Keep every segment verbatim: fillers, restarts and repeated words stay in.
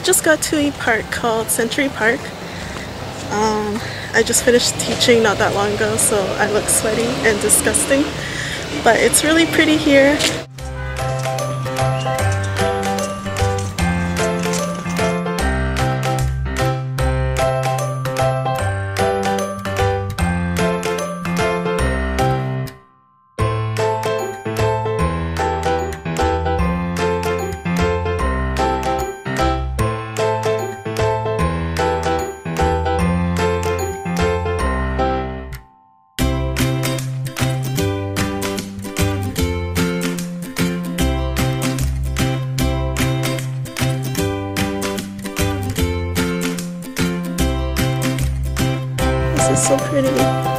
just got to a park called Century Park. Um, I just finished teaching not that long ago, so I look sweaty and disgusting, but it's really pretty here. This is so pretty.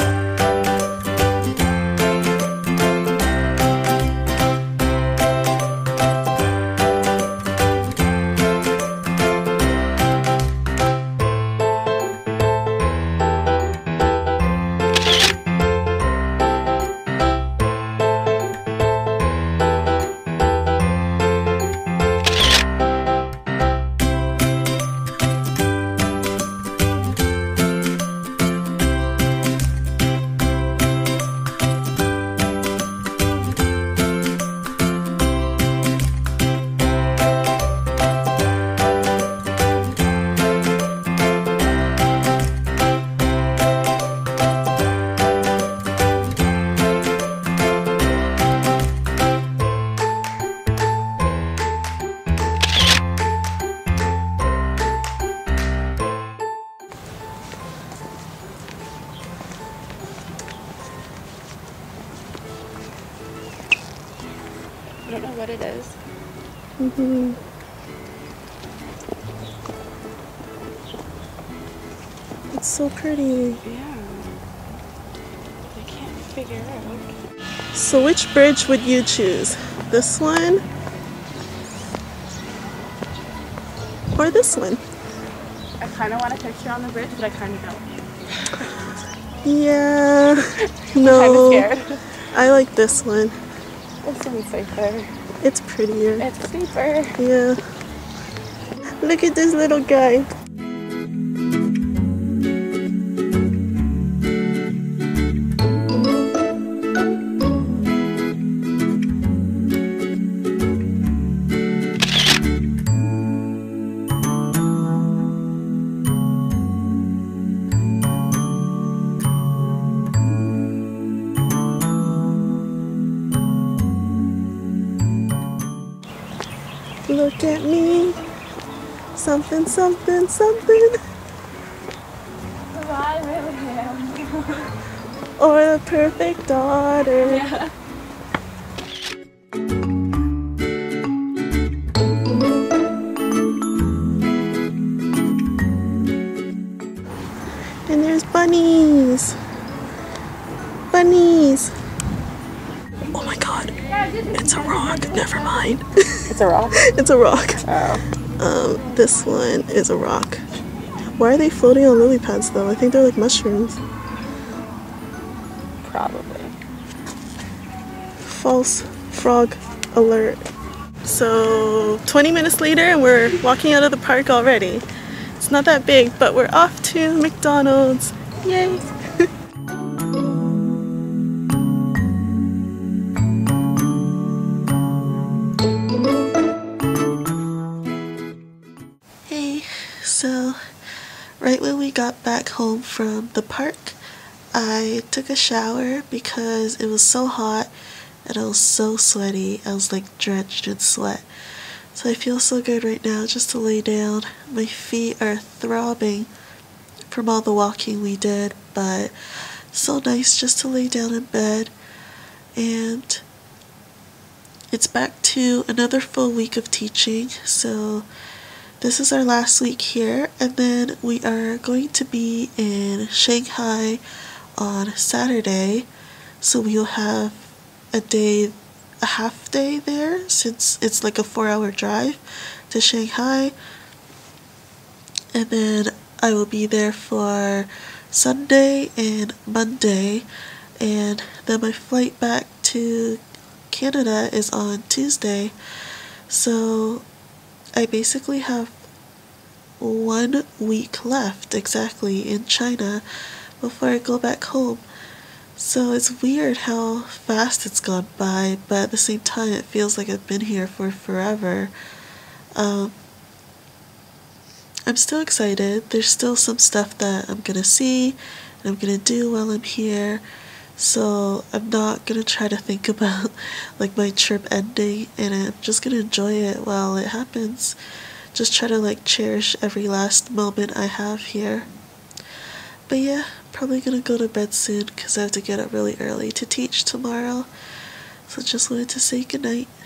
I don't know what it is. Mm-hmm. It's so pretty. Yeah. I can't figure out. So which bridge would you choose? This one? Or this one? I kind of want a picture on the bridge, but I kind of don't. Yeah. No. I'm kind of scared. I like this one. This one's safer. It's prettier. It's safer. Yeah. Look at this little guy. Look at me, something, something, something. I really am. Or the perfect daughter. Yeah. And there's bunnies. Bunnies. Oh my god, it's a rock. Never mind. It's a rock? It's a rock. Oh. Um, this one is a rock. Why are they floating on lily pads though? I think they're like mushrooms. Probably. False frog alert. So twenty minutes later and we're walking out of the park already. It's not that big, but we're off to McDonald's. Yay! So, right when we got back home from the park, I took a shower because it was so hot and I was so sweaty. I was like drenched in sweat. So I feel so good right now just to lay down. My feet are throbbing from all the walking we did, but so nice just to lay down in bed. And it's back to another full week of teaching, so this is our last week here, and then we are going to be in Shanghai on Saturday, so we'll have a day, a half day there, since it's like a four hour drive to Shanghai, and then I will be there for Sunday and Monday, and then my flight back to Canada is on Tuesday, so I basically have one week left exactly in China before I go back home. So it's weird how fast it's gone by, but at the same time, it feels like I've been here for forever. Um, I'm still excited. There's still some stuff that I'm gonna see and I'm gonna do while I'm here. So I'm not gonna try to think about like my trip ending, and I'm just gonna enjoy it while it happens. Just try to like cherish every last moment I have here. But yeah, probably gonna go to bed soon because I have to get up really early to teach tomorrow. So just wanted to say goodnight.